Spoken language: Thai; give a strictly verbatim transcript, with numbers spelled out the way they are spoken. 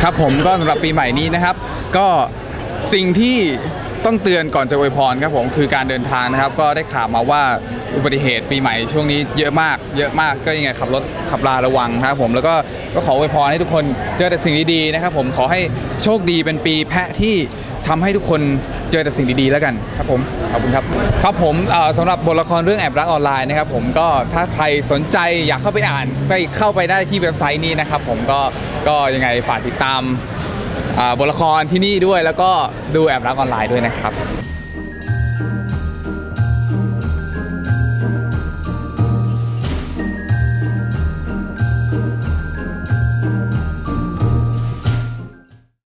ครับผมก็สำหรับปีใหม่นี้นะครับก็สิ่งที่ต้องเตือนก่อนจะอวยพรครับผมคือการเดินทางนะครับก็ได้ข่าวมาว่าอุบัติเหตุปีใหม่ช่วงนี้เยอะมากเยอะมากก็ยังไงขับรถขับราระวังครับผมแล้วก็ก็ขออวยพรให้ทุกคนเจอแต่สิ่งดีๆนะครับผมขอให้โชคดีเป็นปีแพะที่ทำให้ทุกคนเจอแต่สิ่งดีๆแล้วกันครับผมขอบคุณครับครับผมสำหรับบทละครเรื่องแอบรักออนไลน์นะครับผมก็ถ้าใครสนใจอยากเข้าไปอ่านไปเข้าไปได้ที่เว็บไซต์นี้นะครับผมก็ก็ยังไงฝากติดตามบทละครที่นี่ด้วยแล้วก็ดูแอบรักออนไลน์ด้วยนะครับ